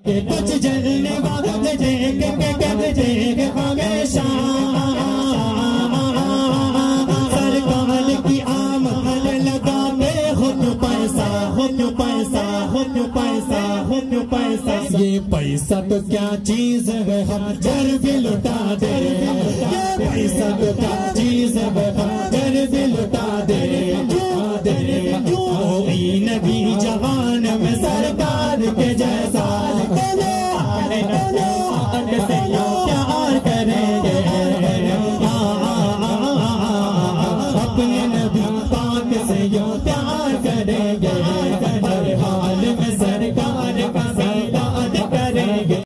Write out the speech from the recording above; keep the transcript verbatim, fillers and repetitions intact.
के कुछ जलने वाले देख के कहते देख हमेशा सरकार की आमद लगाते खुद पैसा खुद पैसा खुद पैसा खुद पैसा। ये पैसा तो क्या चीज है हम जर भी लुटा दे, ये पैसा तो क्या चीज है हम जर भी